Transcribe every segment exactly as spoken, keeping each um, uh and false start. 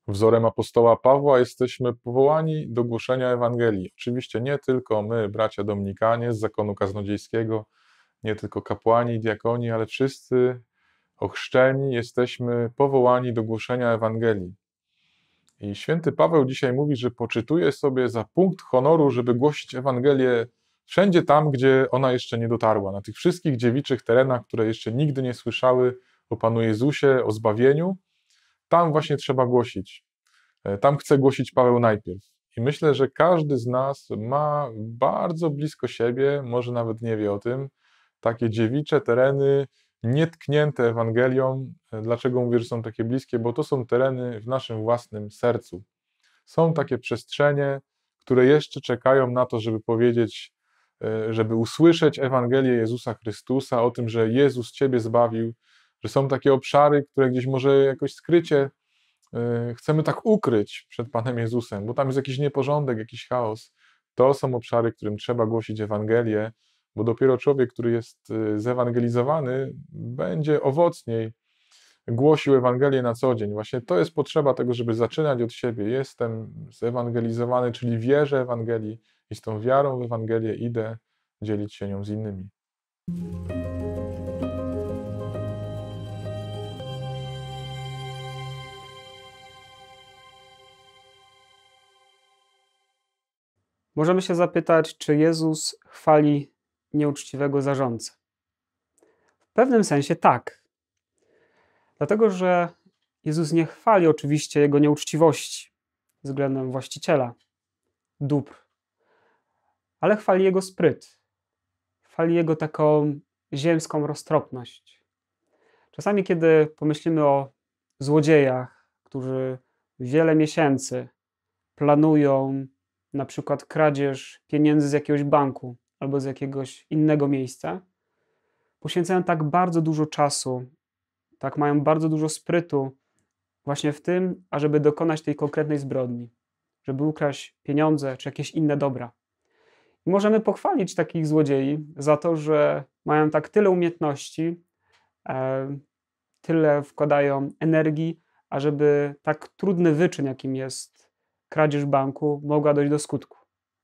Wzorem apostoła Pawła jesteśmy powołani do głoszenia Ewangelii. Oczywiście nie tylko my, bracia dominikanie z zakonu kaznodziejskiego, nie tylko kapłani i diakoni, ale wszyscy ochrzczeni jesteśmy powołani do głoszenia Ewangelii. I święty Paweł dzisiaj mówi, że poczytuje sobie za punkt honoru, żeby głosić Ewangelię wszędzie tam, gdzie ona jeszcze nie dotarła, na tych wszystkich dziewiczych terenach, które jeszcze nigdy nie słyszały o Panu Jezusie, o zbawieniu. Tam właśnie trzeba głosić. Tam chce głosić Paweł najpierw. I myślę, że każdy z nas ma bardzo blisko siebie, może nawet nie wie o tym, takie dziewicze tereny nietknięte Ewangelią. Dlaczego mówię, że są takie bliskie? Bo to są tereny w naszym własnym sercu. Są takie przestrzenie, które jeszcze czekają na to, żeby powiedzieć, żeby usłyszeć Ewangelię Jezusa Chrystusa, o tym, że Jezus Ciebie zbawił, że są takie obszary, które gdzieś może jakoś skrycie chcemy tak ukryć przed Panem Jezusem, bo tam jest jakiś nieporządek, jakiś chaos. To są obszary, którym trzeba głosić Ewangelię, bo dopiero człowiek, który jest zewangelizowany, będzie owocniej głosił Ewangelię na co dzień. Właśnie to jest potrzeba tego, żeby zaczynać od siebie. Jestem zewangelizowany, czyli wierzę Ewangelii i z tą wiarą w Ewangelię idę dzielić się nią z innymi. Możemy się zapytać, czy Jezus chwali nieuczciwego zarządcę. W pewnym sensie tak. Dlatego, że Jezus nie chwali oczywiście jego nieuczciwości względem właściciela dóbr, ale chwali jego spryt. Chwali jego taką ziemską roztropność. Czasami, kiedy pomyślimy o złodziejach, którzy wiele miesięcy planują na przykład kradzież pieniędzy z jakiegoś banku albo z jakiegoś innego miejsca, poświęcają tak bardzo dużo czasu, tak mają bardzo dużo sprytu właśnie w tym, ażeby dokonać tej konkretnej zbrodni, żeby ukraść pieniądze czy jakieś inne dobra. I możemy pochwalić takich złodziei za to, że mają tak tyle umiejętności, e, tyle wkładają energii, ażeby tak trudny wyczyn, jakim jest kradzież banku, mogła dojść do skutku.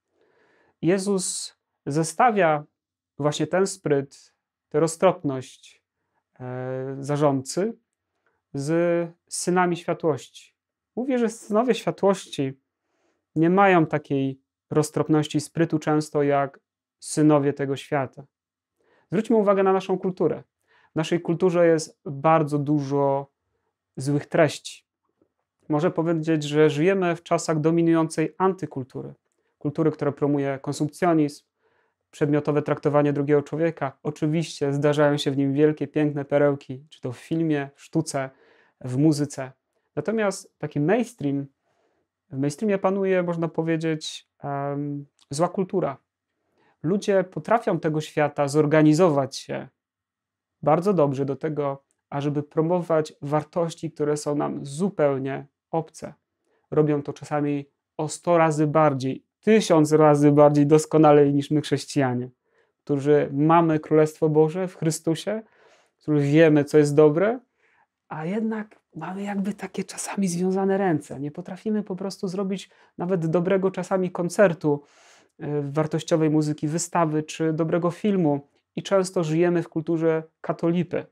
Jezus zestawia właśnie ten spryt, tę roztropność e, zarządcy z synami światłości. Mówi, że synowie światłości nie mają takiej roztropności i sprytu często jak synowie tego świata. Zwróćmy uwagę na naszą kulturę. W naszej kulturze jest bardzo dużo złych treści. Można powiedzieć, że żyjemy w czasach dominującej antykultury. Kultury, która promuje konsumpcjonizm, przedmiotowe traktowanie drugiego człowieka. Oczywiście zdarzają się w nim wielkie, piękne perełki, czy to w filmie, w sztuce, w muzyce. Natomiast taki mainstream, w mainstreamie panuje, można powiedzieć, um, zła kultura. Ludzie potrafią tego świata zorganizować się bardzo dobrze do tego, ażeby promować wartości, które są nam zupełnie obce. Robią to czasami o sto razy bardziej, tysiąc razy bardziej doskonale niż my chrześcijanie, którzy mamy Królestwo Boże w Chrystusie, którzy wiemy, co jest dobre, a jednak mamy jakby takie czasami związane ręce. Nie potrafimy po prostu zrobić nawet dobrego czasami koncertu, wartościowej muzyki, wystawy czy dobrego filmu i często żyjemy w kulturze katolipy.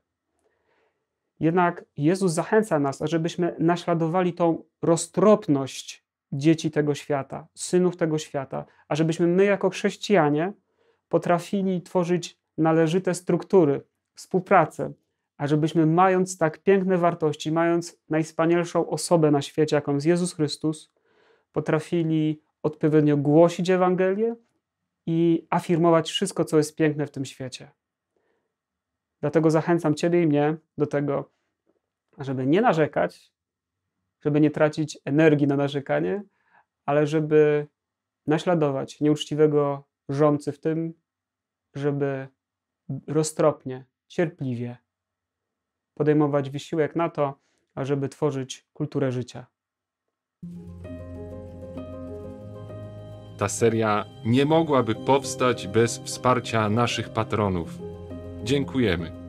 Jednak Jezus zachęca nas, ażebyśmy naśladowali tą roztropność dzieci tego świata, synów tego świata, ażebyśmy my jako chrześcijanie potrafili tworzyć należyte struktury, współpracę, ażebyśmy mając tak piękne wartości, mając najwspanialszą osobę na świecie, jaką jest Jezus Chrystus, potrafili odpowiednio głosić Ewangelię i afirmować wszystko, co jest piękne w tym świecie. Dlatego zachęcam Ciebie i mnie do tego, żeby nie narzekać, żeby nie tracić energii na narzekanie, ale żeby naśladować nieuczciwego rządcy w tym, żeby roztropnie, cierpliwie podejmować wysiłek na to, ażeby tworzyć kulturę życia. Ta seria nie mogłaby powstać bez wsparcia naszych patronów. Dziękujemy.